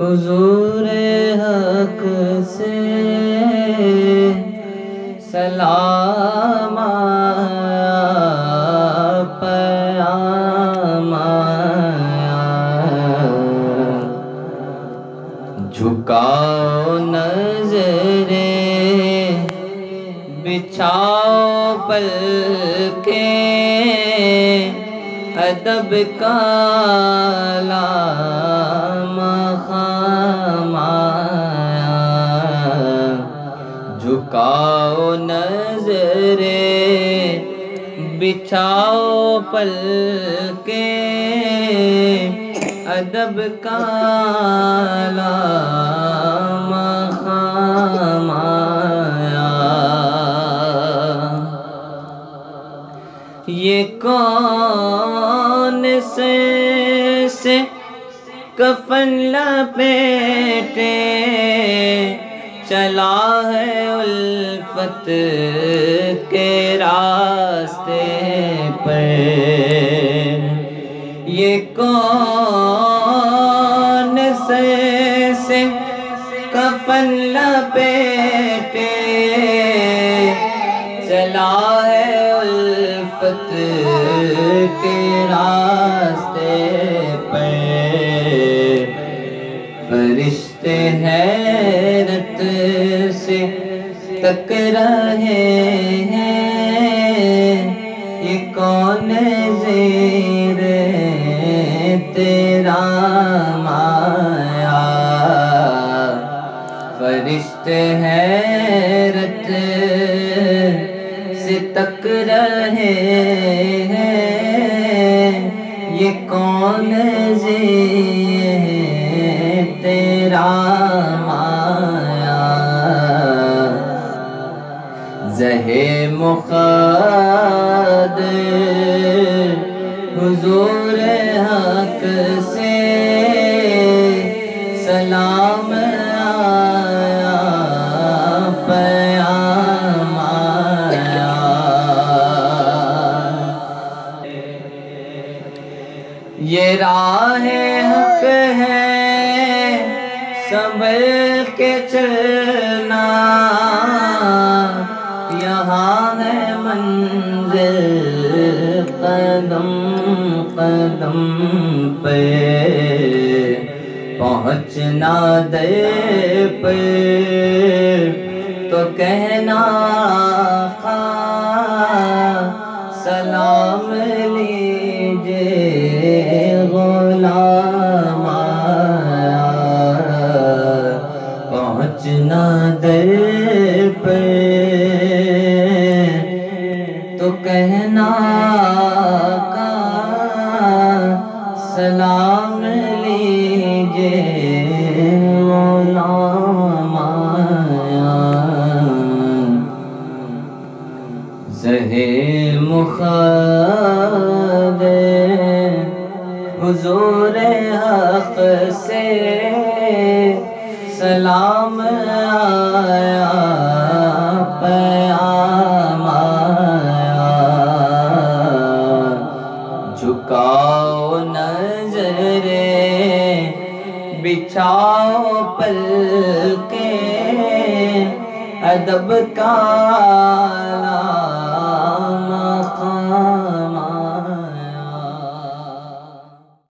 حضور حق سے سلام آیا، پیام آیا، جھکاؤ نظریں بچھاؤ پلکیں، ادب کا مقام آیا، جھکاؤ نظریں بچھاؤ پلکیں، ادب کا مقام آیا۔ یہ کون سے کفن لپیٹے چلا ہے الفت کے راستے پر، یہ کون سے کفن لپیٹے چلا ہے الفت کے راستے پر، فرشتے حیرت سے تک رہے ہیں، یہ کون زیر تیرا مایا، فرشتے حیرت سے تک رہے ہیں، یہ کون زیر تیرا مایا، زہے مقدر حضور حق سے سلام آیا، پیام آیا، یہ راہ حق ہے سنبھل کے چلنا، یہاں ہے منزل قدم قدم پہ، پہنچنا در پر تو کہنا آقا سلام لیجئے غلام آیا، پہنچنا در پر تو کہنا آقا سلام لیجئے غلام آیا، زہے مقدر حضور حق سے سلام آیا، پیام آیا، جھکاؤ نظریں بچھاؤ پلکیں، ادب کا